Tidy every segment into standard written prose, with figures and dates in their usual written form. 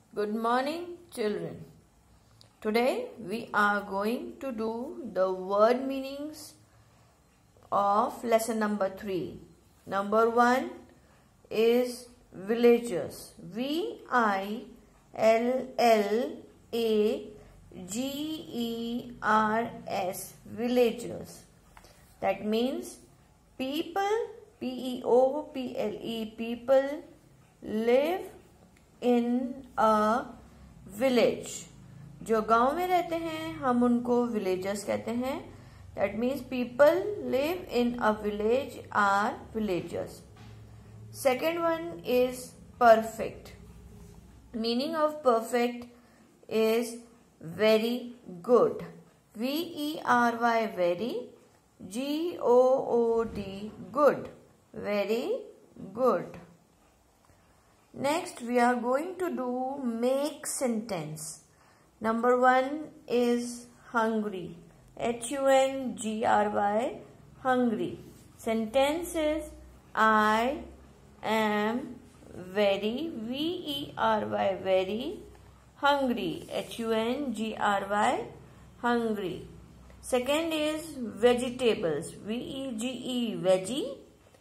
Good morning, children. Today we are going to do the word meanings of lesson number 3. Number 1 is villagers. villagers. Villagers. That means people, people, people live in a village. जो गांव में रहते हैं हम उनको villagers कहते हैं. That means people live in a village are villagers. Second one is perfect. Meaning of perfect is very good. very, very, good, good, very good. Next, we are going to do make sentence. Number 1 is hungry. hungry. Hungry. Sentence is I am very, very hungry. hungry. Hungry. Second is vegetables. veggie.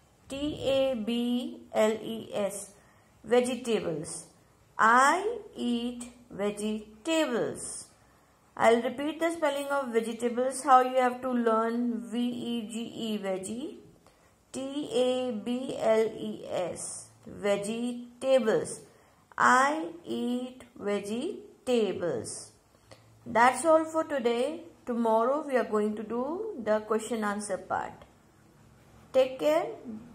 tables. Vegetables. I eat vegetables. I'll repeat the spelling of vegetables. How you have to learn veggie, veggie. tables. Vegetables. I eat vegetables. That's all for today. Tomorrow we are going to do the question answer part. Take care.